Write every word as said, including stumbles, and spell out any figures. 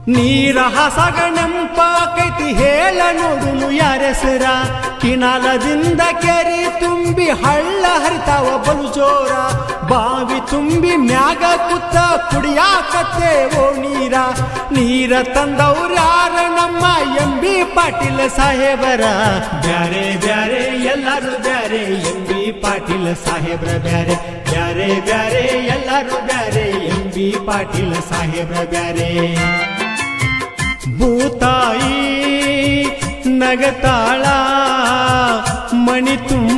ನೀರ ಹಾಸಾಗ ನೆಂಪಾಕೈತಿ ಹೇಳ ನೋಡುನು ಯಾರೆಸರ ಕಿನಾಲದಿಂದ ಕೆರಿ ತುಂಬಿ ಹಳ್ಳ ಹರಿತಾವ ಬಲು ಜೋರ ಬಾವಿ ತುಂಬಿ ಮ್ಯಾಗ ಕುತ್ತ ಕುಡಿಯಾಕತ್ತೇವೋ ನೀರ ನೀರ ತಂದವ್ರ್ಯಾರ ನಮ್ಮ ಎಂ ಬಿ ಪಾಟೀಲ್ ಸಾಹೇಬರ ಬ್ಯಾರೆ ಬ್ಯಾರೆ ಎಲ್ಲರೂ ಬ್ಯಾರೆ ಎಂ ಬಿ ಪಾಟೀಲ್ ಸಾಹೇಬ್ರ ಬ್ಯಾರೆ ಬ್ಯಾರೆ ಬ್ಯಾರೆ ಎಲ್ಲರೂ ಬ್ಯಾರೆ ಎಂ ಬಿ ಪಾಟೀಲ್ ಸಾಹೇಬ್ರ ಬ್ಯಾರೆ ಭೂತಾಯಿ ನಗತಾಳ ಮಣಿ ತುಂಬ